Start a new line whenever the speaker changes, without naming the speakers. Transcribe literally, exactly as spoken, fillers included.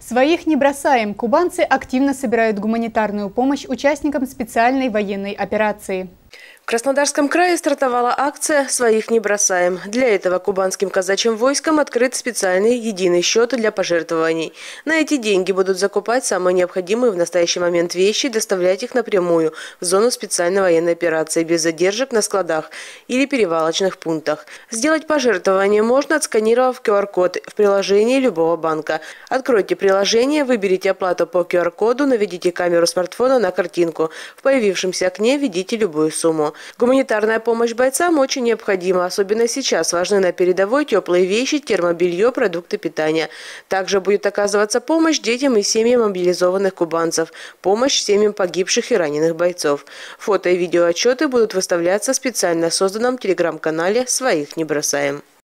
Своих не бросаем. Кубанцы активно собирают гуманитарную помощь участникам специальной военной операции.
В Краснодарском крае стартовала акция «Своих не бросаем». Для этого кубанским казачьим войском открыт специальный единый счет для пожертвований. На эти деньги будут закупать самые необходимые в настоящий момент вещи и доставлять их напрямую в зону специальной военной операции без задержек на складах или перевалочных пунктах. Сделать пожертвование можно, отсканировав ку ар код в приложении любого банка. Откройте приложение, выберите оплату по ку ар коду, наведите камеру смартфона на картинку. В появившемся окне введите любую сумму. Гуманитарная помощь бойцам очень необходима. Особенно сейчас важны на передовой теплые вещи, термобелье, продукты питания. Также будет оказываться помощь детям и семьям мобилизованных кубанцев. Помощь семьям погибших и раненых бойцов. Фото и видеоотчеты будут выставляться в специально созданном телеграм-канале «Своих не бросаем».